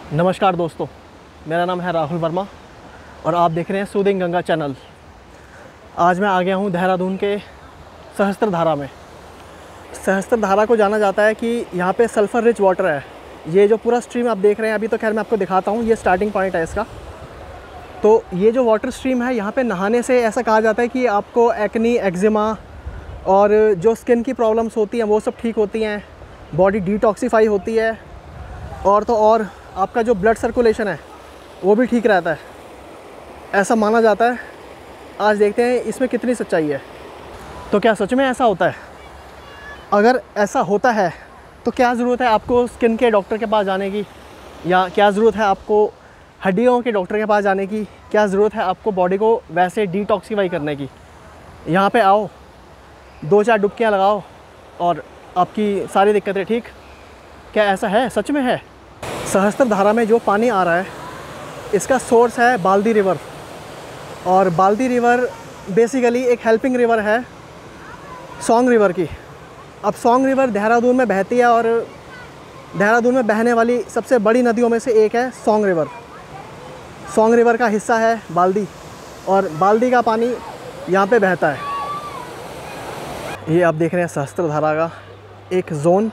नमस्कार दोस्तों, मेरा नाम है राहुल वर्मा और आप देख रहे हैं सूदिंग गंगा चैनल। आज मैं आ गया हूँ देहरादून के सहस्त्रधारा में। सहस्त्रधारा को जाना जाता है कि यहाँ पे सल्फ़र रिच वाटर है। ये जो पूरा स्ट्रीम आप देख रहे हैं, अभी तो खैर मैं आपको दिखाता हूँ, ये स्टार्टिंग पॉइंट है इसका। तो ये जो वाटर स्ट्रीम है, यहाँ पे नहाने से ऐसा कहा जाता है कि आपको एक्नी, एक्जिमा और जो स्किन की प्रॉब्लम्स होती हैं वो सब ठीक होती हैं, बॉडी डिटॉक्सीफाई होती है और तो और आपका जो ब्लड सर्कुलेशन है वो भी ठीक रहता है, ऐसा माना जाता है। आज देखते हैं इसमें कितनी सच्चाई है। तो क्या सच में ऐसा होता है? अगर ऐसा होता है तो क्या ज़रूरत है आपको स्किन के डॉक्टर के पास जाने की, या क्या ज़रूरत है आपको हड्डियों के डॉक्टर के पास जाने की, क्या ज़रूरत है आपको बॉडी को वैसे डिटॉक्सीफाई करने की? यहाँ पे आओ, 2-4 डुबकियाँ लगाओ और आपकी सारी दिक्कतें ठीक। क्या ऐसा है? सच में है। सहस्त्रधारा में जो पानी आ रहा है इसका सोर्स है बाल्दी रिवर, और बाल्दी रिवर बेसिकली एक हेल्पिंग रिवर है सोंग रिवर की। अब सोंग रिवर देहरादून में बहती है और देहरादून में बहने वाली सबसे बड़ी नदियों में से एक है सोंग रिवर। सोंग रिवर का हिस्सा है बाल्दी, और बाल्दी का पानी यहाँ पे बहता है। ये आप देख रहे हैं सहस्त्रधारा का एक ज़ोन।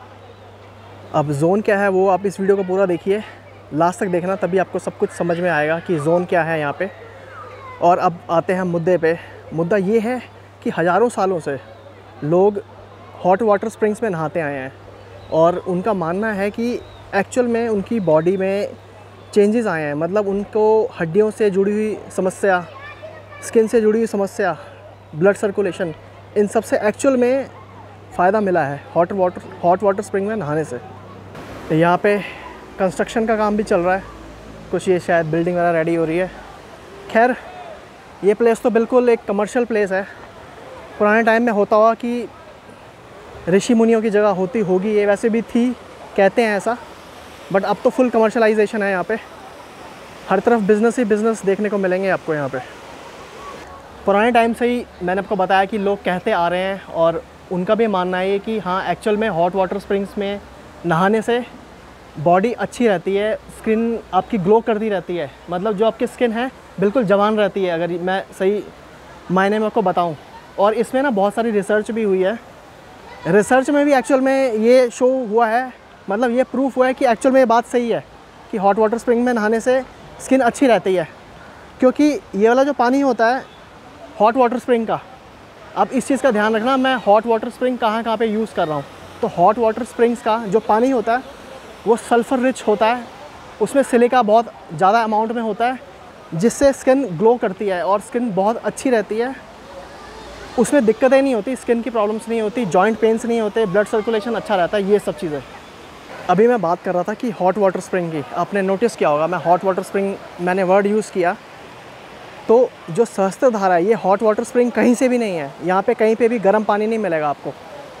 अब ज़ोन क्या है वो आप इस वीडियो को पूरा देखिए, लास्ट तक देखना, तभी आपको सब कुछ समझ में आएगा कि ज़ोन क्या है यहाँ पे। और अब आते हैं मुद्दे पे। मुद्दा ये है कि हज़ारों सालों से लोग हॉट वाटर स्प्रिंग्स में नहाते आए हैं और उनका मानना है कि एक्चुअल में उनकी बॉडी में चेंजेस आए हैं। मतलब उनको हड्डियों से जुड़ी हुई समस्या, स्किन से जुड़ी हुई समस्या, ब्लड सर्कुलेशन, इन सब से एक्चुअल में फ़ायदा मिला है हॉट वाटर स्प्रिंग में नहाने से। यहाँ पे कंस्ट्रक्शन का काम भी चल रहा है, कुछ ये शायद बिल्डिंग वगैरह रेडी हो रही है। खैर, ये प्लेस तो बिल्कुल एक कमर्शियल प्लेस है। पुराने टाइम में होता हुआ कि ऋषि मुनियों की जगह होती होगी, ये वैसे भी थी, कहते हैं ऐसा, बट अब तो फुल कमर्शलाइजेशन है यहाँ पे। हर तरफ बिज़नेस ही बिज़नेस देखने को मिलेंगे आपको यहाँ पे। पुराने टाइम से ही मैंने आपको बताया कि लोग कहते आ रहे हैं और उनका भी मानना है कि हाँ, एक्चुअल में हॉट वाटर स्प्रिंग्स में नहाने से बॉडी अच्छी रहती है, स्किन आपकी ग्लो करती रहती है। मतलब जो आपकी स्किन है बिल्कुल जवान रहती है, अगर मैं सही मायने में आपको बताऊं। और इसमें ना बहुत सारी रिसर्च भी हुई है। रिसर्च में भी एक्चुअल में ये शो हुआ है, मतलब ये प्रूफ हुआ है कि एक्चुअल में ये बात सही है कि हॉट वाटर स्प्रिंग में नहाने से स्किन अच्छी रहती है। क्योंकि ये वाला जो पानी होता है हॉट वाटर स्प्रिंग का, अब इस चीज़ का ध्यान रखना, मैं हॉट वाटर स्प्रिंग कहाँ पे यूज़ कर रहा हूँ। तो हॉट वाटर स्प्रिंग्स का जो पानी होता है वो सल्फ़र रिच होता है, उसमें सिलिका बहुत ज़्यादा अमाउंट में होता है, जिससे स्किन ग्लो करती है और स्किन बहुत अच्छी रहती है। उसमें दिक्कतें नहीं होती, स्किन की प्रॉब्लम्स नहीं होती, जॉइंट पेन्स नहीं होते, ब्लड सर्कुलेशन अच्छा रहता है, ये सब चीज़ें। अभी मैं बात कर रहा था कि हॉट वाटर स्प्रिंग की, आपने नोटिस किया होगा मैं हॉट वाटर स्प्रिंग मैंने वर्ड यूज़ किया। तो जो सहस्त्रधारा है ये हॉट वाटर स्प्रिंग कहीं से भी नहीं है। यहाँ पे कहीं पे भी गर्म पानी नहीं मिलेगा आपको।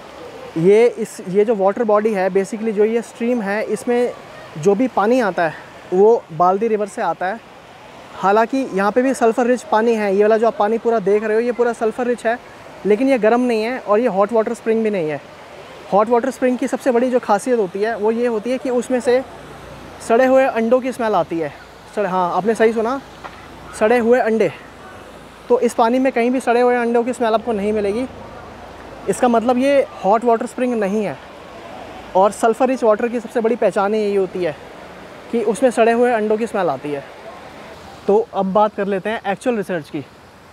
ये जो वाटर बॉडी है, बेसिकली जो ये स्ट्रीम है, इसमें जो भी पानी आता है वो बाल्दी रिवर से आता है। हालांकि यहाँ पे भी सल्फ़र रिच पानी है। ये वाला जो आप पानी पूरा देख रहे हो ये पूरा सल्फ़र रिच है, लेकिन ये गर्म नहीं है और ये हॉट वाटर स्प्रिंग भी नहीं है। हॉट वाटर स्प्रिंग की सबसे बड़ी जो खासियत होती है वो ये होती है कि उसमें से सड़े हुए अंडों की स्मेल आती है। हाँ, आपने सही सुना, सड़े हुए अंडे। तो इस पानी में कहीं भी सड़े हुए अंडों की स्मेल आपको नहीं मिलेगी। इसका मतलब ये हॉट वाटर स्प्रिंग नहीं है। और सल्फ़र रिच वाटर की सबसे बड़ी पहचान यही होती है कि उसमें सड़े हुए अंडों की स्मेल आती है। तो अब बात कर लेते हैं एक्चुअल रिसर्च की।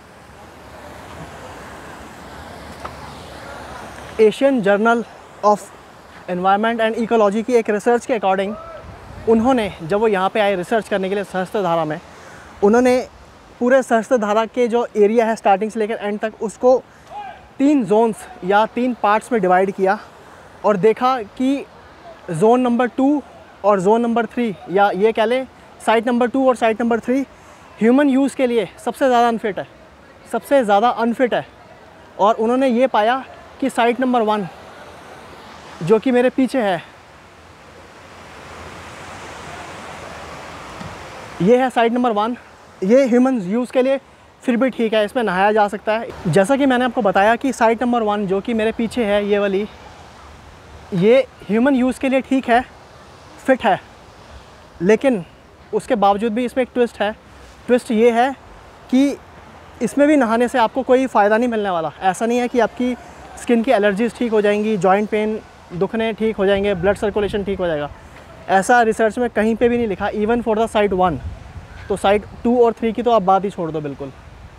Asian Journal of Environment and Ecology की एक रिसर्च के अकॉर्डिंग, उन्होंने जब वो यहाँ पे आए रिसर्च करने के लिए सहस्त्रधारा में, उन्होंने पूरे सहस्त्रधारा के जो एरिया है स्टार्टिंग से लेकर एंड तक, उसको 3 जोन्स या 3 पार्ट्स में डिवाइड किया और देखा कि जोन नंबर 2 और जोन नंबर 3, या ये कह लें साइट नंबर 2 और साइट नंबर 3 ह्यूमन यूज़ के लिए सबसे ज़्यादा अनफिट है। और उन्होंने ये पाया कि साइट नंबर 1 जो कि मेरे पीछे है, ये है साइट नंबर 1, ये ह्यूमन यूज़ के लिए फिर भी ठीक है, इसमें नहाया जा सकता है। जैसा कि मैंने आपको बताया कि साइट नंबर 1 जो कि मेरे पीछे है, ये वाली, ये ह्यूमन यूज़ के लिए ठीक है, फिट है। लेकिन उसके बावजूद भी इसमें एक ट्विस्ट है। ट्विस्ट ये है कि इसमें भी नहाने से आपको कोई फ़ायदा नहीं मिलने वाला। ऐसा नहीं है कि आपकी स्किन की एलर्जीज़ ठीक हो जाएंगी, जॉइंट पेन दुखने ठीक हो जाएंगे, ब्लड सर्कुलेशन ठीक हो जाएगा। ऐसा रिसर्च में कहीं पे भी नहीं लिखा, इवन फॉर द साइट 1। तो साइट 2 और 3 की तो आप बात ही छोड़ दो बिल्कुल।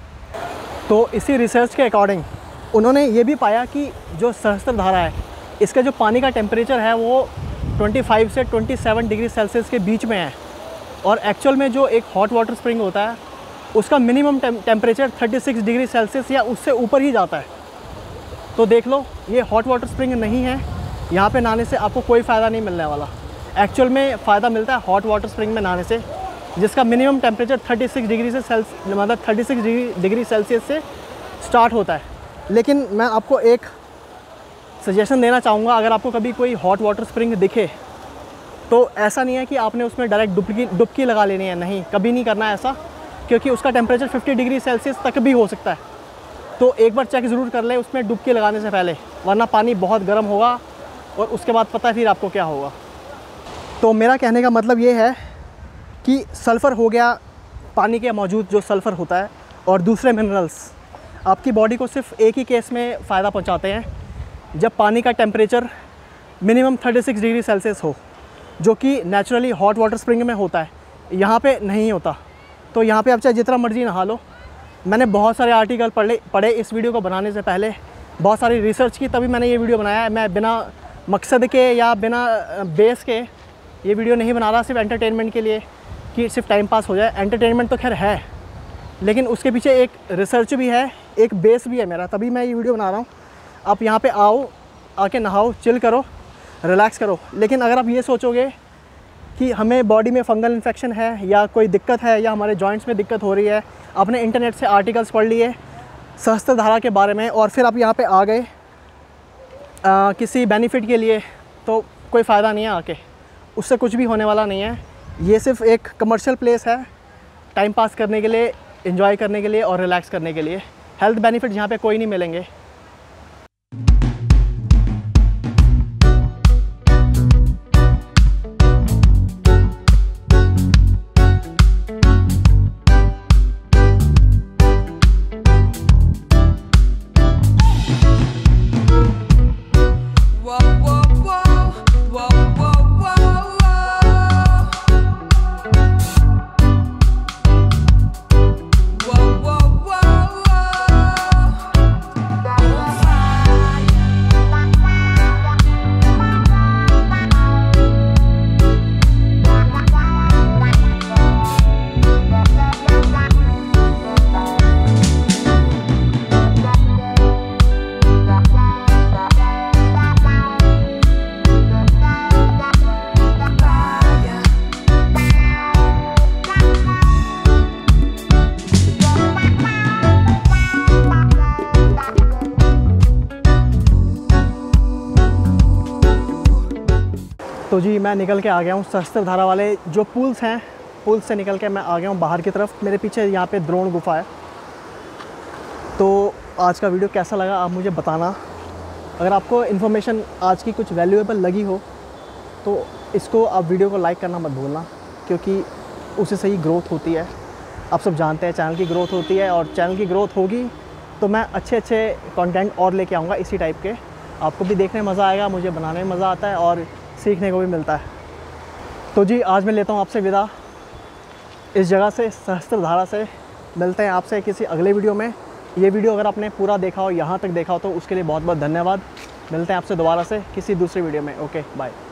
तो इसी रिसर्च के अकॉर्डिंग उन्होंने ये भी पाया कि जो सहस्त्रधारा है, इसका जो पानी का टेम्परेचर है वो 25 से 27 डिग्री सेल्सियस के बीच में है। और एक्चुअल में जो एक हॉट वाटर स्प्रिंग होता है उसका मिनिमम टेम्परेचर 36 डिग्री सेल्सियस या उससे ऊपर ही जाता है। तो देख लो, ये हॉट वाटर स्प्रिंग नहीं है, यहाँ पे नहाने से आपको कोई फ़ायदा नहीं मिलने वाला। एक्चुअल में फ़ायदा मिलता है हॉट वाटर स्प्रिंग में नहाने से, जिसका मिनिमम टेम्परेचर 36 डिग्री से मतलब 36 डिग्री सेल्सियस से स्टार्ट होता है। लेकिन मैं आपको एक सजेशन देना चाहूँगा, अगर आपको कभी कोई हॉट वाटर स्प्रिंग दिखे तो ऐसा नहीं है कि आपने उसमें डायरेक्ट डुबकी लगा लेनी है। नहीं, कभी नहीं करना है ऐसा, क्योंकि उसका टेम्परेचर 50 डिग्री सेल्सियस तक भी हो सकता है। तो एक बार चेक ज़रूर कर लें उसमें डुबकी लगाने से पहले, वरना पानी बहुत गर्म होगा और उसके बाद पता है फिर आपको क्या होगा। तो मेरा कहने का मतलब ये है कि सल्फ़र हो गया, पानी के मौजूद जो सल्फ़र होता है, और दूसरे मिनरल्स आपकी बॉडी को सिर्फ एक ही केस में फ़ायदा पहुंचाते हैं, जब पानी का टेम्परेचर मिनिमम 36 डिग्री सेल्सियस हो, जो कि नेचुरली हॉट वाटर स्प्रिंग में होता है, यहाँ पे नहीं होता। तो यहाँ पे आप चाहे जितना मर्ज़ी नहा लो। मैंने बहुत सारे आर्टिकल पढ़े इस वीडियो को बनाने से पहले, बहुत सारी रिसर्च की, तभी मैंने ये वीडियो बनाया है। मैं बिना मकसद के या बिना बेस के ये वीडियो नहीं बना रहा, सिर्फ एंटरटेनमेंट के लिए, कि सिर्फ टाइम पास हो जाए। एंटरटेनमेंट तो खैर है, लेकिन उसके पीछे एक रिसर्च भी है, एक बेस भी है मेरा, तभी मैं ये वीडियो बना रहा हूँ। आप यहाँ पे आओ, आके नहाओ, चिल करो, रिलैक्स करो। लेकिन अगर आप ये सोचोगे कि हमें बॉडी में फंगल इन्फेक्शन है या कोई दिक्कत है या हमारे जॉइंट्स में दिक्कत हो रही है, आपने इंटरनेट से आर्टिकल्स पढ़ लिए सहस्त्रधारा के बारे में और फिर आप यहाँ पे आ गए किसी बेनिफिट के लिए, तो कोई फ़ायदा नहीं है आके, उससे कुछ भी होने वाला नहीं है। ये सिर्फ एक कमर्शियल प्लेस है, टाइम पास करने के लिए, एंजॉय करने के लिए और रिलैक्स करने के लिए। हेल्थ बेनिफिट यहाँ पे कोई नहीं मिलेंगे। तो जी मैं निकल के आ गया हूँ सहस्त्रधारा वाले जो पुल्स हैं, पुल से निकल के मैं आ गया हूँ बाहर की तरफ। मेरे पीछे यहाँ पे द्रोण गुफा है। तो आज का वीडियो कैसा लगा आप मुझे बताना। अगर आपको इन्फॉर्मेशन आज की कुछ वैल्यूएबल लगी हो तो इसको आप वीडियो को लाइक करना मत भूलना, क्योंकि उससे सही ग्रोथ होती है। आप सब जानते हैं चैनल की ग्रोथ होती है, और चैनल की ग्रोथ होगी तो मैं अच्छे कंटेंट और लेके आऊँगा इसी टाइप के। आपको भी देखने में मज़ा आएगा, मुझे बनाने में मज़ा आता है और सीखने को भी मिलता है। तो जी आज मैं लेता हूँ आपसे विदा इस जगह से, सहस्त्रधारा से। मिलते हैं आपसे किसी अगले वीडियो में। ये वीडियो अगर आपने पूरा देखा हो, यहाँ तक देखा हो, तो उसके लिए बहुत बहुत धन्यवाद। मिलते हैं आपसे दोबारा से किसी दूसरी वीडियो में। Okay bye.